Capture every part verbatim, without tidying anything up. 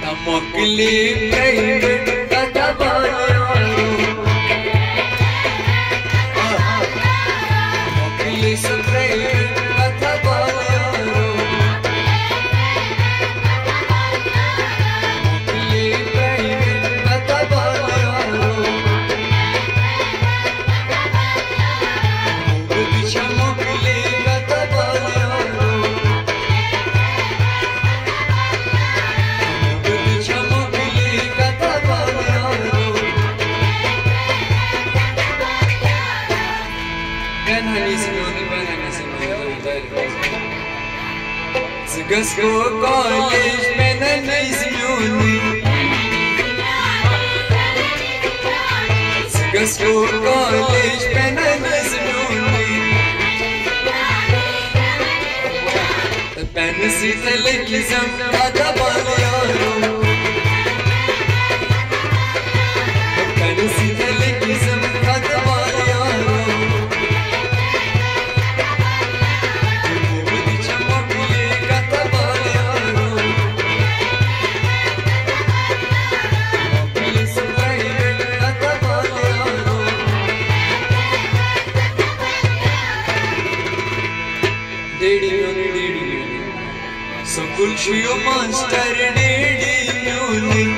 Mokli private kata balyaru Mokli private kata balyaru Mokli private kata balyaru Bicha mokli kata balyaru Zgasco college में नहीं ज़ियोनी Zgasco college में नहीं ज़ियोनी Ben sitele kizam kata balyaru Ben sitele kizam kata balyaru So cool you monster daddy music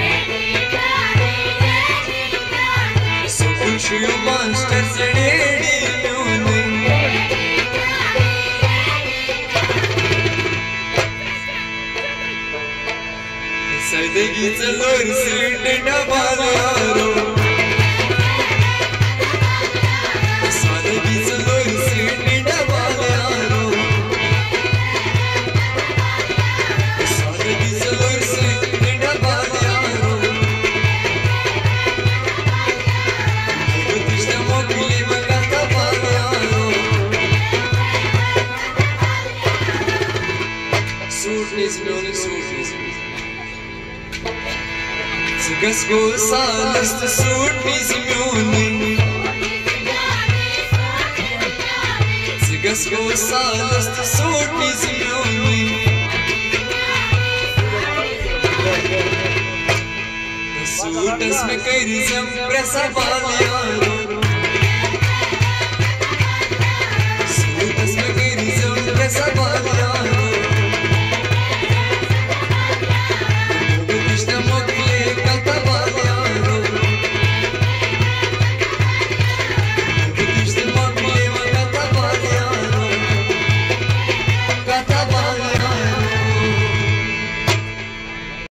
So cool you monster daddy music Sadegi chalor seat dabalyaru Sadegi chalor seat dabalyaru Zgasco salas de suit mizimuni Zgasco salas de suit mizimuni Suitas me kairizam presa balyaru Suitas me kairizam presa balyaru